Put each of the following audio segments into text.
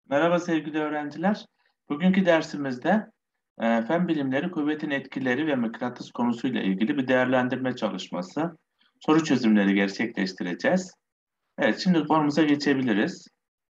Merhaba sevgili öğrenciler. Bugünkü dersimizde fen bilimleri kuvvetin etkileri ve mıknatıs konusuyla ilgili bir değerlendirme çalışması, soru çözümleri gerçekleştireceğiz. Evet, şimdi konumuza geçebiliriz.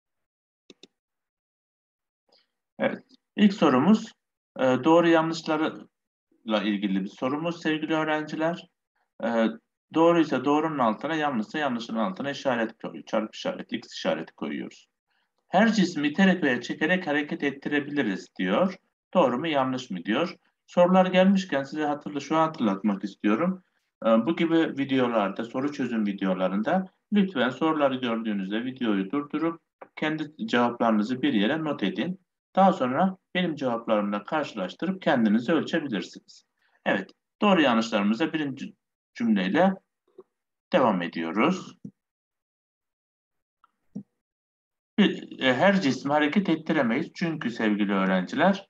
Evet, ilk sorumuz doğru yanlışlarla ilgili bir sorumuz sevgili öğrenciler. E, Doğruysa doğrunun altına, yanlışsa yanlışın altına işaret koyuyoruz. Çarpı işareti, x işareti koyuyoruz. Her cismi iterek veya çekerek hareket ettirebiliriz diyor. Doğru mu yanlış mı diyor. Sorular gelmişken size şu an hatırlatmak istiyorum. Bu gibi videolarda, soru çözüm videolarında lütfen soruları gördüğünüzde videoyu durdurup kendi cevaplarınızı bir yere not edin. Daha sonra benim cevaplarımla karşılaştırıp kendinizi ölçebilirsiniz. Evet, doğru yanlışlarımıza birinci cümleyle devam ediyoruz. Her cismi hareket ettiremeyiz. Çünkü sevgili öğrenciler,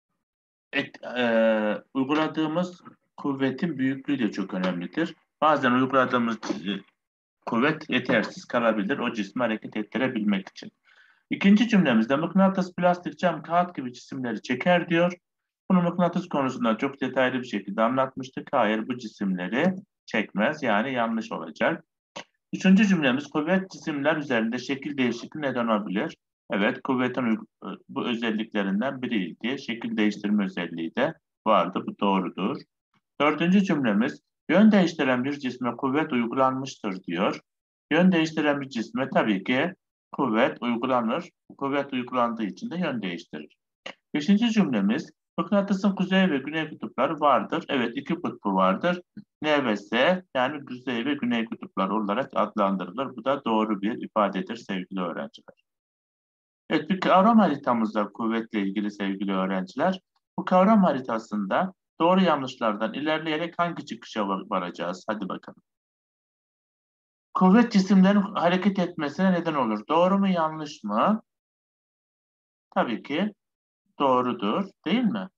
uyguladığımız kuvvetin büyüklüğü de çok önemlidir. Bazen uyguladığımız kuvvet yetersiz kalabilir o cismi hareket ettirebilmek için. İkinci cümlemizde mıknatıs, plastik, cam, kağıt gibi cisimleri çeker diyor. Bunu mıknatıs konusunda çok detaylı bir şekilde anlatmıştık. Hayır, bu cisimleri çekmez, yani yanlış olacak. Üçüncü cümlemiz kuvvet cisimler üzerinde şekil değişikliği neden olabilir. Evet, kuvvetin bu özelliklerinden biriydi. Şekil değiştirme özelliği de vardı. Bu doğrudur. Dördüncü cümlemiz yön değiştiren bir cisme kuvvet uygulanmıştır diyor. Yön değiştiren bir cisme tabii ki kuvvet uygulanır. Kuvvet uygulandığı için de yön değiştirir. Beşinci cümlemiz mıknatısın kuzey ve güney kutupları vardır. Evet, iki kutbu vardır. N ve S, yani kuzey ve güney kutupları olarak adlandırılır. Bu da doğru bir ifadedir sevgili öğrenciler. Evet, bir kavram haritamız var kuvvetle ilgili sevgili öğrenciler. Bu kavram haritasında doğru yanlışlardan ilerleyerek hangi çıkışa varacağız? Hadi bakalım. Kuvvet cisimlerin hareket etmesine neden olur. Doğru mu yanlış mı? Tabii ki doğrudur, değil mi?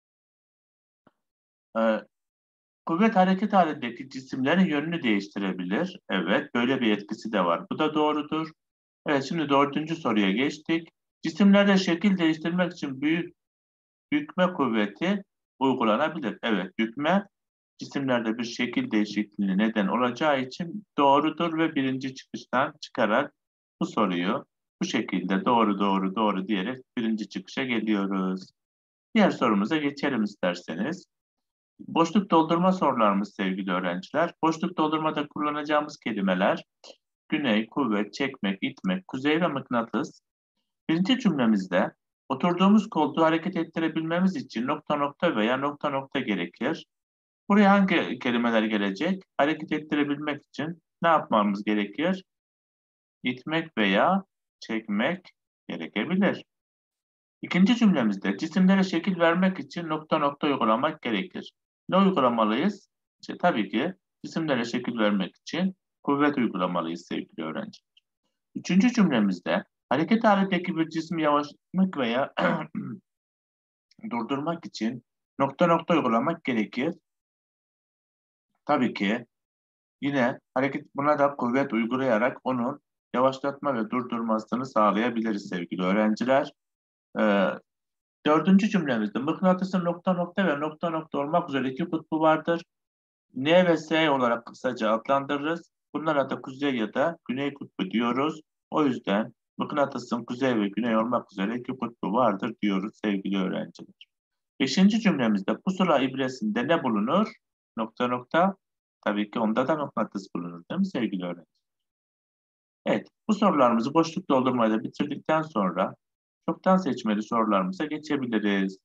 Ee, Kuvvet hareket halindeki cisimlerin yönünü değiştirebilir. Evet, böyle bir etkisi de var. Bu da doğrudur. Evet, şimdi dördüncü soruya geçtik. Cisimlerde şekil değiştirmek için bükme kuvveti uygulanabilir. Evet, bükme cisimlerde bir şekil değişikliğine neden olacağı için doğrudur ve birinci çıkıştan çıkarak bu soruyu bu şekilde doğru doğru doğru diyerek birinci çıkışa geliyoruz. Diğer sorumuza geçelim isterseniz. Boşluk doldurma sorularımız sevgili öğrenciler. Boşluk doldurmada kullanacağımız kelimeler güney, kuvvet, çekmek, itmek, kuzey ve mıknatıs. Birinci cümlemizde oturduğumuz koltuğu hareket ettirebilmemiz için nokta nokta veya nokta nokta gerekir. Buraya hangi kelimeler gelecek? Hareket ettirebilmek için ne yapmamız gerekir? İtmek veya çekmek gerekebilir. İkinci cümlemizde cisimlere şekil vermek için nokta nokta uygulamak gerekir. Ne uygulamalıyız? İşte tabii ki cisimlere şekil vermek için kuvvet uygulamalıyız sevgili öğrenci. Üçüncü cümlemizde hareket halindeki bir cismi yavaşlatmak veya durdurmak için nokta nokta uygulamak gerekir. Tabii ki yine buna da kuvvet uygulayarak onun yavaşlatma ve durdurmasını sağlayabiliriz sevgili öğrenciler. Ee, Dördüncü cümlemizde mıknatısın nokta nokta ve nokta nokta olmak üzere iki kutbu vardır. N ve S olarak kısaca adlandırırız. Bunlara da kuzey ya da güney kutbu diyoruz. O yüzden mıknatısın kuzey ve güney olmak üzere iki kutbu vardır diyoruz sevgili öğrenciler. Beşinci cümlemizde pusula ibresinde ne bulunur? Nokta nokta. Tabii ki onda da mıknatıs bulunur değil mi sevgili öğrenciler? Evet, bu sorularımızı boşluk doldurmayla bitirdikten sonra çoktan seçmeli sorularımıza geçebiliriz.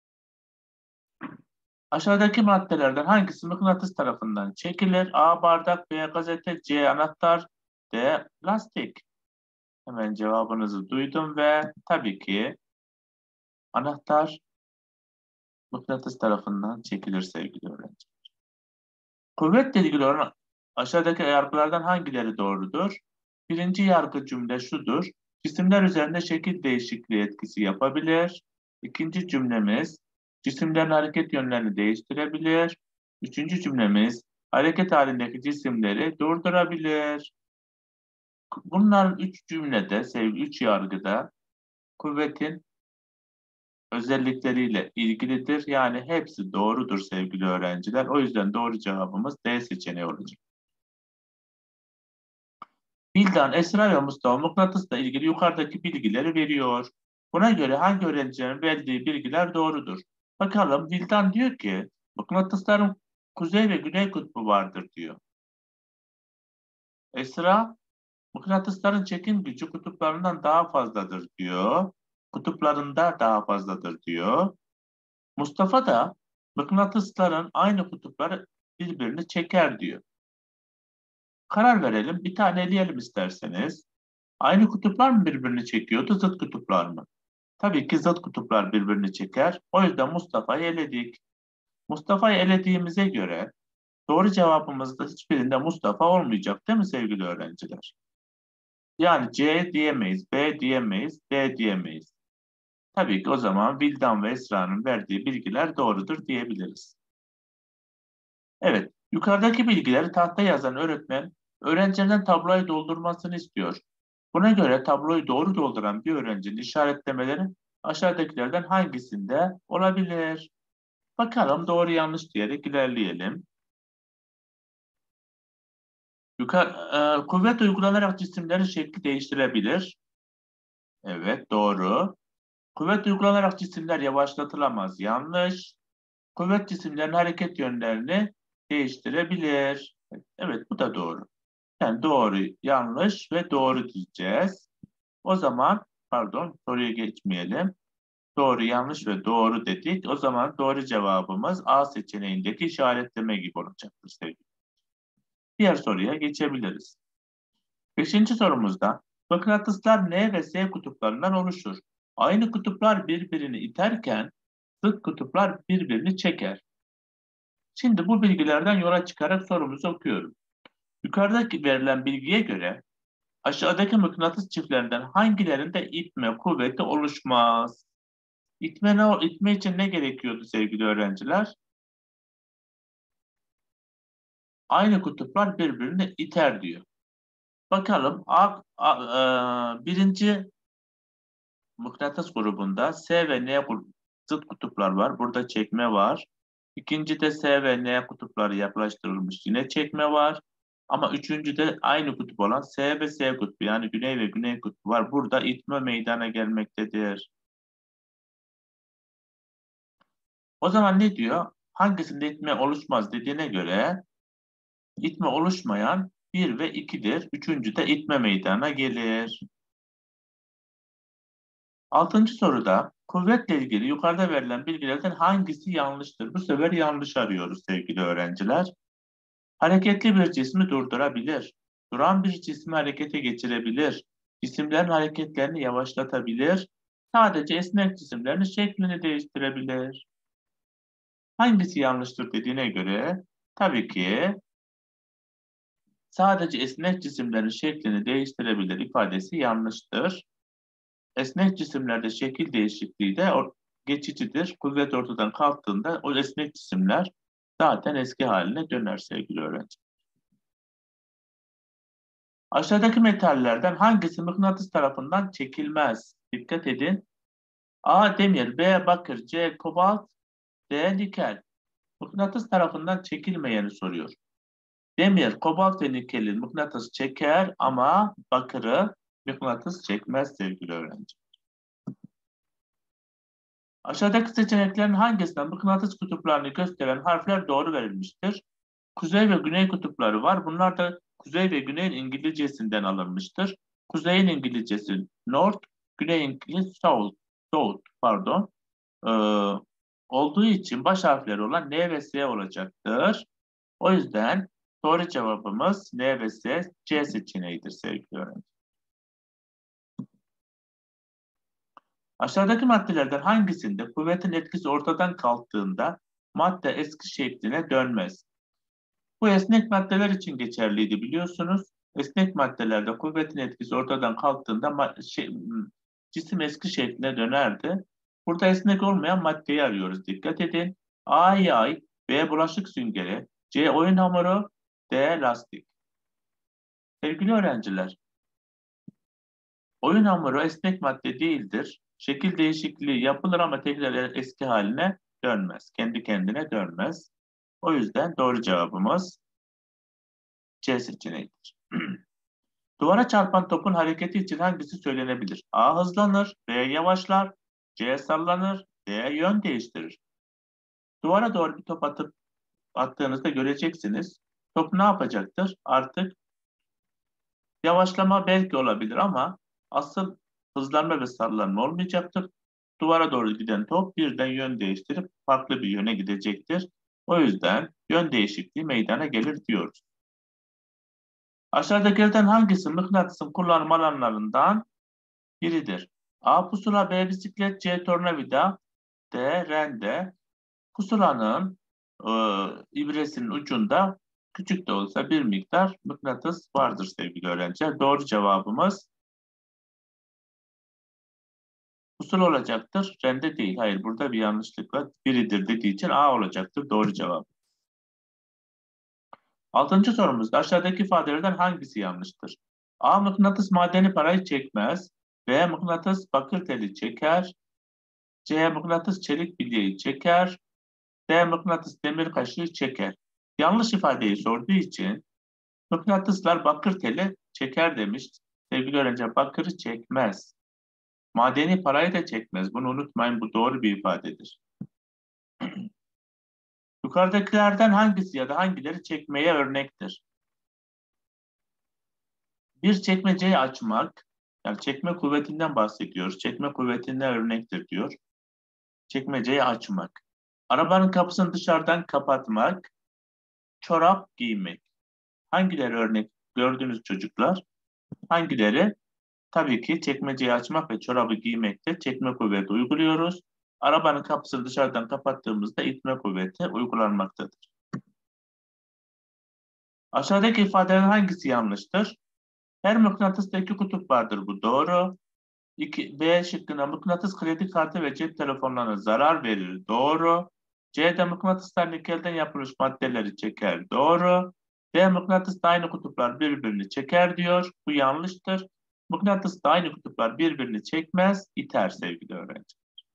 Aşağıdaki maddelerden hangisi mıknatıs tarafından çekilir? A. Bardak, B. Gazete, C. Anahtar, D. Lastik. Hemen cevabınızı duydum ve tabii ki anahtar mıknatıs tarafından çekilir sevgili öğrenci. Kuvvetle ilgili olan aşağıdaki yargılardan hangileri doğrudur? Birinci yargı cümle şudur. Cisimler üzerinde şekil değişikliği etkisi yapabilir. İkinci cümlemiz cisimlerin hareket yönlerini değiştirebilir. Üçüncü cümlemiz hareket halindeki cisimleri durdurabilir. Bunların üç cümlede, üç yargıda kuvvetin özellikleriyle ilgilidir. Yani hepsi doğrudur sevgili öğrenciler. O yüzden doğru cevabımız D seçeneği olacak. Bildan, Esra ve Mustafa mıknatısla ilgili yukarıdaki bilgileri veriyor. Buna göre hangi öğrencilerin verdiği bilgiler doğrudur? Bakalım Bildan diyor ki mıknatısların kuzey ve güney kutbu vardır diyor. Esra mıknatısların çekim gücü kutuplarından daha fazladır diyor. Kutuplarında daha fazladır diyor. Mustafa da mıknatısların aynı kutupları birbirini çeker diyor. Karar verelim. Bir tane eleyelim isterseniz. Aynı kutuplar mı birbirini çekiyordu, zıt kutuplar mı? Tabii ki zıt kutuplar birbirini çeker. O yüzden Mustafa'yı eledik. Mustafa'yı elediğimize göre doğru cevabımızda hiçbirinde Mustafa olmayacak değil mi sevgili öğrenciler? Yani C diyemeyiz, B diyemeyiz, D diyemeyiz. Tabii ki o zaman Vildan ve Esra'nın verdiği bilgiler doğrudur diyebiliriz. Evet, yukarıdaki bilgileri tahtaya yazan öğretmen öğrencinin tabloyu doldurmasını istiyor. Buna göre tabloyu doğru dolduran bir öğrencinin işaretlemeleri aşağıdakilerden hangisinde olabilir? Bakalım doğru yanlış diyerek ilerleyelim. Kuvvet uygulanarak cisimlerin şekli değiştirebilir. Evet, doğru. Kuvvet uygulanarak cisimler yavaşlatılamaz. Yanlış. Kuvvet cisimlerin hareket yönlerini değiştirebilir. Evet, bu da doğru. Yani doğru, yanlış ve doğru diyeceğiz. O zaman, pardon, soruya geçmeyelim. Doğru, yanlış ve doğru dedik. O zaman doğru cevabımız A seçeneğindeki işaretleme gibi olacaktır sevgili. Diğer soruya geçebiliriz. Beşinci sorumuzda mıknatıslar N ve S kutuplarından oluşur. Aynı kutuplar birbirini iterken zıt kutuplar birbirini çeker. Şimdi bu bilgilerden yola çıkarak sorumuzu okuyorum. Yukarıdaki verilen bilgiye göre aşağıdaki mıknatıs çiftlerinden hangilerinde itme kuvveti oluşmaz? İtme için ne gerekiyordu sevgili öğrenciler? Aynı kutuplar birbirini iter diyor. Bakalım birinci mıknatıs grubunda S ve N zıt kutuplar var. Burada çekme var. İkincide S ve N kutupları yaklaştırılmış. Yine çekme var. Ama üçüncüde aynı kutup olan S ve S kutbu yani güney ve güney kutbu var. Burada itme meydana gelmektedir. O zaman ne diyor? Hangisinde itme oluşmaz dediğine göre itme oluşmayan 1 ve 2'dir. Üçüncü de itme meydana gelir. Altıncı soruda kuvvetle ilgili yukarıda verilen bilgilerden hangisi yanlıştır? Bu sefer yanlış arıyoruz sevgili öğrenciler. Hareketli bir cismi durdurabilir. Duran bir cismi harekete geçirebilir. Cisimlerin hareketlerini yavaşlatabilir. Sadece esnek cisimlerin şeklini değiştirebilir. Hangisi yanlıştır dediğine göre tabii ki sadece esnek cisimlerin şeklini değiştirebilir ifadesi yanlıştır. Esnek cisimlerde şekil değişikliği de geçicidir. Kuvvet ortadan kalktığında o esnek cisimler zaten eski haline döner sevgili öğrenci. Aşağıdaki metallerden hangisi mıknatıs tarafından çekilmez? Dikkat edin. A. Demir, B. Bakır, C. Kobalt, D. Nikel. Mıknatıs tarafından çekilmeyeni soruyor. Demir, kobalt ve nikelin mıknatıs çeker ama bakırı mıknatıs çekmez sevgili öğrenci. Aşağıdaki seçeneklerin hangisinden mıknatıs kutuplarını gösteren harfler doğru verilmiştir? Kuzey ve güney kutupları var. Bunlar da kuzey ve güneyin İngilizcesinden alınmıştır. Kuzeyin İngilizcesi North, güneyin İngilizcesi South, pardon. Ee, olduğu için baş harfleri olan N ve S olacaktır. O yüzden doğru cevabımız N ve S, C seçeneğidir sevgili öğrenci. Aşağıdaki maddelerden hangisinde kuvvetin etkisi ortadan kalktığında madde eski şekline dönmez? Bu esnek maddeler için geçerliydi biliyorsunuz. Esnek maddelerde kuvvetin etkisi ortadan kalktığında cisim eski şekline dönerdi. Burada esnek olmayan maddeyi arıyoruz. Dikkat edin. A yay, B bulaşık süngeri, C oyun hamuru, D lastik. Sevgili öğrenciler, oyun hamuru esnek madde değildir. Şekil değişikliği yapılır ama tekrar eski haline dönmez. Kendi kendine dönmez. O yüzden doğru cevabımız C seçeneğidir. Duvara çarpan topun hareketi için hangisi söylenebilir? A hızlanır, B yavaşlar, C sallanır, D yön değiştirir. Duvara doğru bir top attığınızda göreceksiniz. Top ne yapacaktır? Artık yavaşlama belki olabilir ama asıl hızlanma ve sallanma olmayacaktır. Duvara doğru giden top birden yön değiştirip farklı bir yöne gidecektir. O yüzden yön değişikliği meydana gelir diyoruz. Aşağıdakilerden hangisi mıknatısın kullanım alanlarından biridir? A. Pusula, B. Bisiklet, C. Tornavida, D. Rende. Pusulanın e, ibresinin ucunda küçük de olsa bir miktar mıknatıs vardır sevgili öğrenciler. Doğru cevabımız pusula olacaktır. Rende değil. Hayır, burada bir yanlışlık var. Biridir dediği için A olacaktır. Doğru cevap. Altıncı sorumuzda aşağıdaki ifadelerden hangisi yanlıştır? A. Mıknatıs madeni parayı çekmez. B. Mıknatıs bakır teli çeker. C. Mıknatıs çelik bilyeyi çeker. D. Mıknatıs demir kaşığı çeker. Yanlış ifadeyi sorduğu için mıknatıslar bakır teli çeker demiş. Sevgili öğrenciler, bakırı çekmez. Madeni parayı da çekmez. Bunu unutmayın, bu doğru bir ifadedir. Yukarıdakilerden hangisi ya da hangileri çekmeye örnektir? Bir çekmeceyi açmak, yani çekme kuvvetinden bahsediyoruz. Çekme kuvvetinden örnektir diyor. Çekmeceyi açmak. Arabanın kapısını dışarıdan kapatmak, çorap giymek. Hangileri örnek gördünüz çocuklar? Hangileri? Tabii ki çekmeceyi açmak ve çorabı giymekte çekme kuvveti uyguluyoruz. Arabanın kapısını dışarıdan kapattığımızda itme kuvveti uygulanmaktadır. Aşağıdaki ifadelerin hangisi yanlıştır? Her mıknatısta iki kutup vardır. Bu doğru. B şıkkında mıknatıs kredi kartı ve cep telefonlarına zarar verir. Doğru. C'de mıknatıslar nikelden yapılmış maddeleri çeker. Doğru. D mıknatısta aynı kutuplar birbirini çeker diyor. Bu yanlıştır. Mıknatısta aynı kutuplar birbirini çekmez, iter sevgili öğrenci.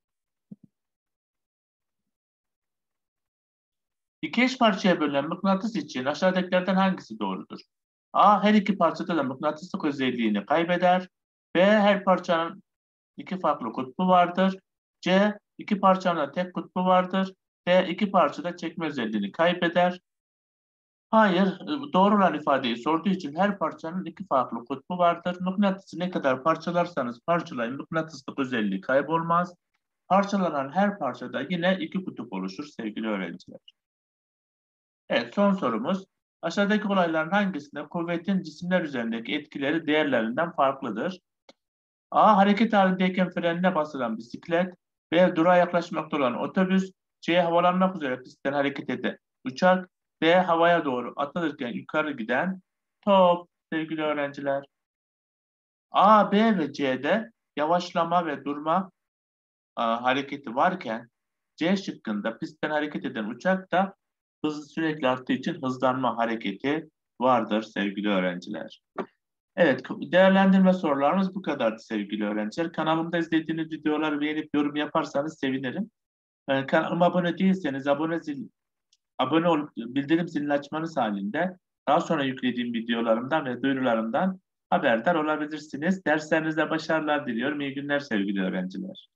İki eş parçaya bölünen mıknatıs için aşağıdakilerden hangisi doğrudur? A. Her iki parçada da mıknatıslık özelliğini kaybeder. B. Her parçanın iki farklı kutbu vardır. C. İki parçanın da tek kutbu vardır. D. İki parçada çekme özelliğini kaybeder. Hayır, doğru olan ifadeyi sorduğu için her parçanın iki farklı kutbu vardır. Mıknatısı ne kadar parçalarsanız parçalayın, mıknatıslık özelliği kaybolmaz. Parçalanan her parçada yine iki kutup oluşur sevgili öğrenciler. Evet, son sorumuz. Aşağıdaki olayların hangisinde kuvvetin cisimler üzerindeki etkileri diğerlerinden farklıdır? A. Hareket halindeyken frenine basılan bisiklet. B. Durağa yaklaşmakta olan otobüs. C. Havalanmak üzere pistten hareket eden uçak. D. Havaya doğru atılırken yukarı giden top sevgili öğrenciler. A, B ve C'de yavaşlama ve durma hareketi varken C şıkkında pistten hareket eden uçakta hızı sürekli arttığı için hızlanma hareketi vardır sevgili öğrenciler. Evet, değerlendirme sorularımız bu kadardı sevgili öğrenciler. Kanalımda izlediğiniz videoları beğenip yorum yaparsanız sevinirim. Kanalıma abone değilseniz abone olup bildirim zilini açmanız halinde daha sonra yüklediğim videolarımdan ve duyurularımdan haberdar olabilirsiniz. Derslerinizde başarılar diliyorum. İyi günler sevgili öğrenciler.